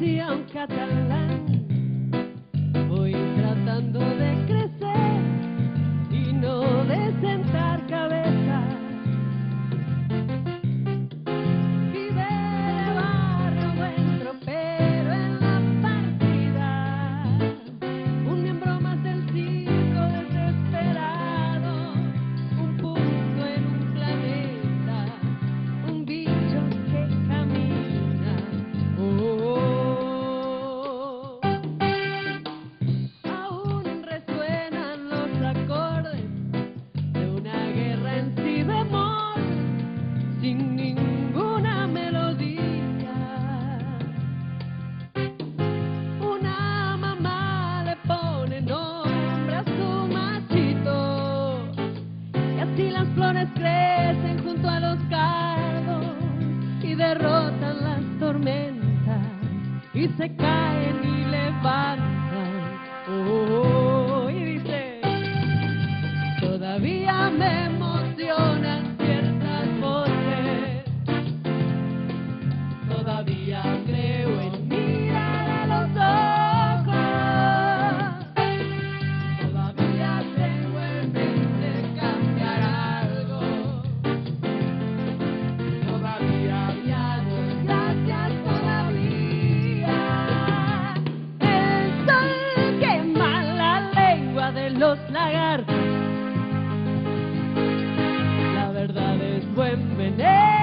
decía un catalán, voy tratando de crecer y no de sentar cabeza. Vive de barro buen tropero en la partida, un miembro más del circo desesperado, un punto en un planeta, un bicho que camina. Aún resuenan los acordes de una guerra en si bemol, sin ninguna melodía. Una mamá le pone nombre a su machito, y así las flores crecen junto a los cardos y derrotan las tormentas y se caen y levantan. Y dice, todavía me emocionan ciertas voces, todavía creo en mirar a los ojos, todavía tengo en mente cambiar algo, todavía viajo, gracias todavía. El sol quema la lengua de los lagartos, la verdad es buen veneno.